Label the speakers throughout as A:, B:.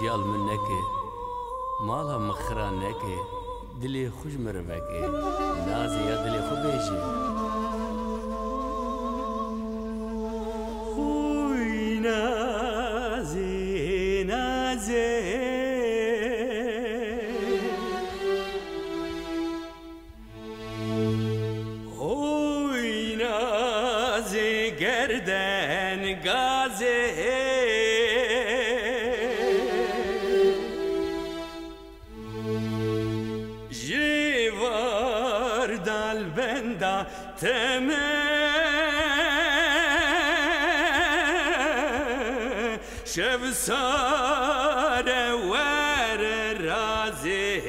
A: زیال من نکه مالا مخران نکه دلی خوش مروکه نازی یا دلی خوب بیجی خوی نازی نازی خوی نازی گردن گازی تمه شب ساره ور رازی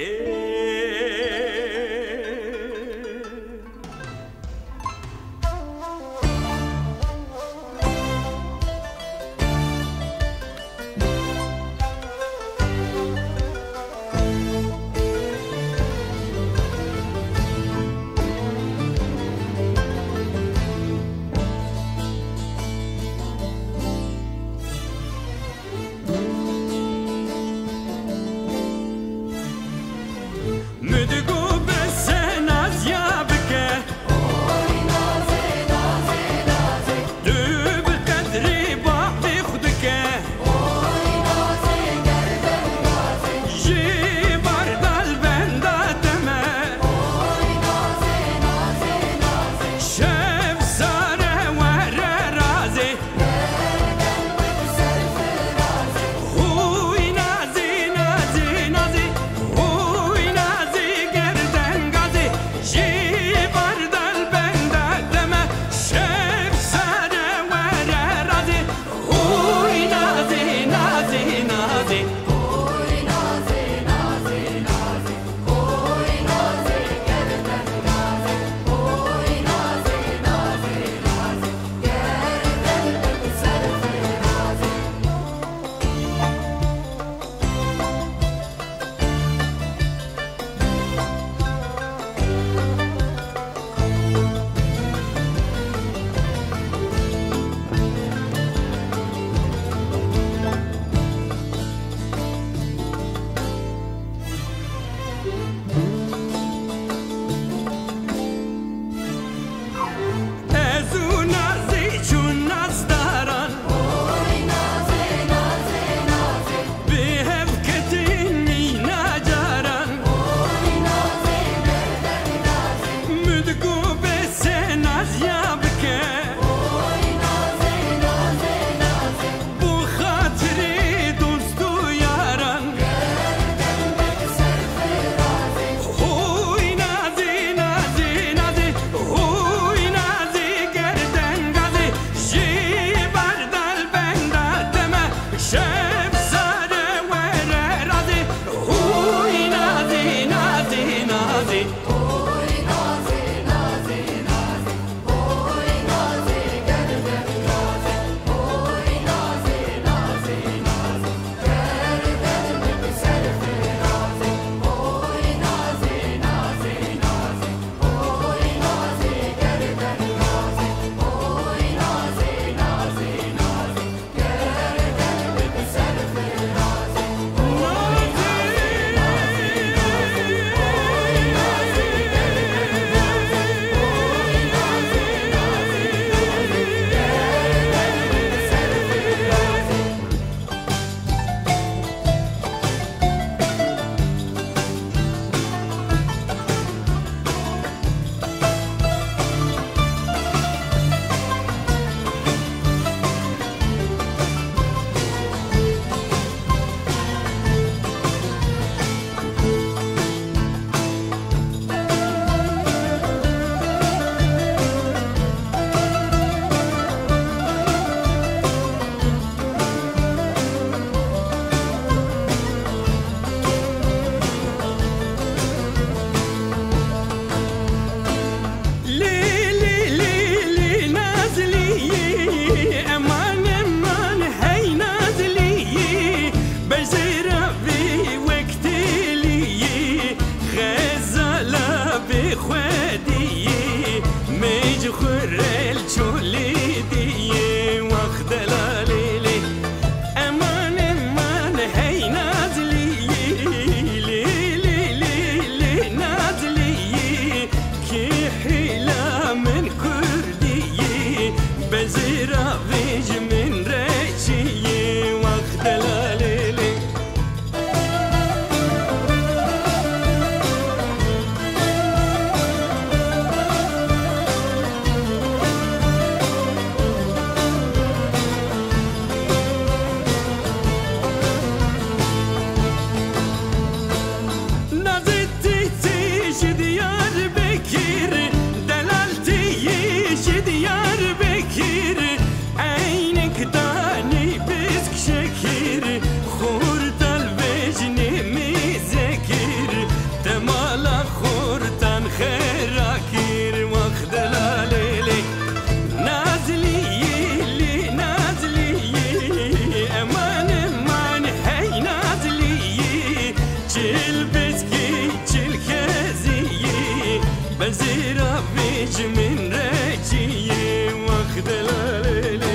A: چل بسکی چل کزیه بزیرا بیج من رجیه وقت لاله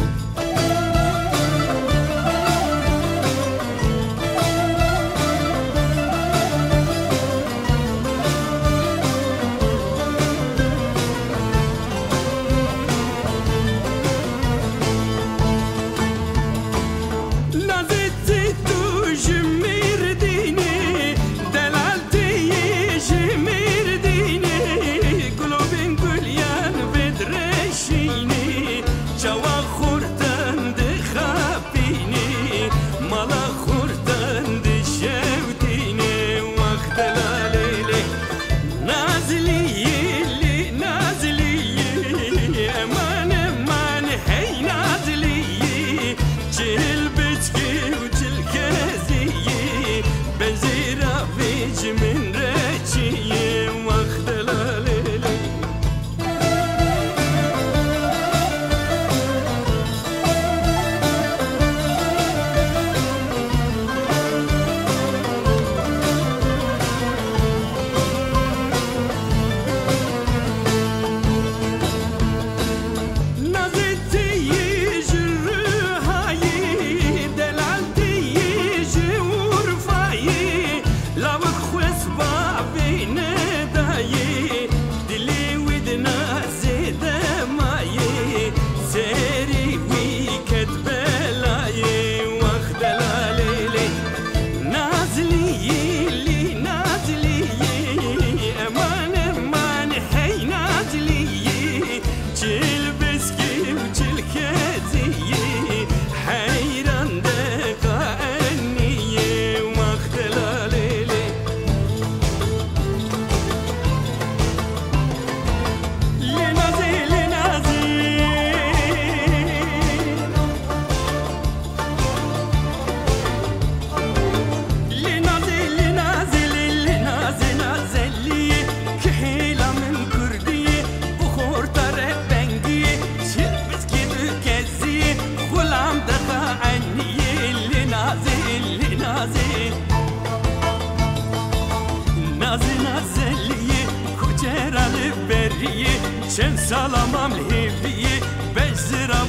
A: چند سلامم لهویه بزرا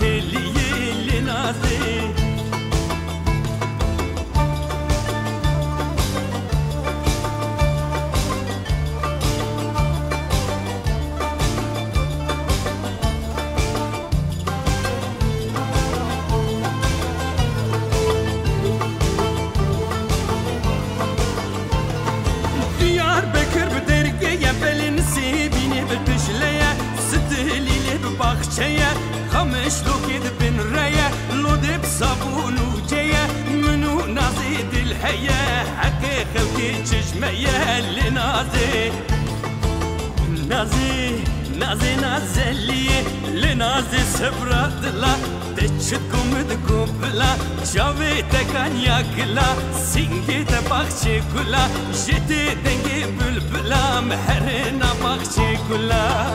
A: وقتلیه لنازه Diyar Bekir bu dergeye belin sebini bişleye Stiliyle bu bahçeye Kamış lokid bin reye Lodib sabunu ceye Münü nazi dil heye Hakkı kılki çeşmeye Linazi Nazi Nazi nazelliye Linazi sebradla Deçit kumid kubla Çavi tekan yakla Singi de bahçe kula Jeti dengi bülbüla Meherina bahçe kula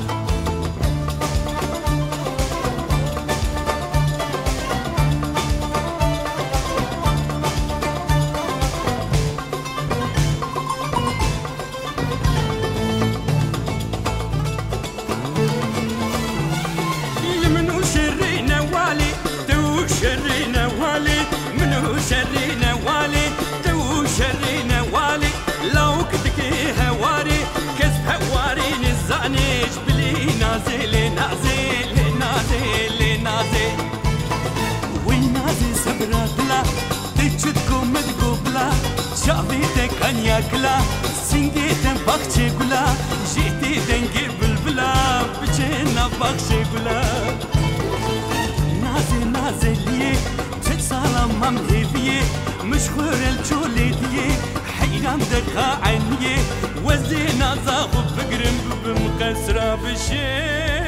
A: Yakla, singeten bahçe gula, jeti dengi bülbüla, bıçena bahçe gula. Naze nazeliye, tek salamam heviye, müşhur el çolediye, hayran deka aniye, وزي نازا خب بقرم بمقصرة بشي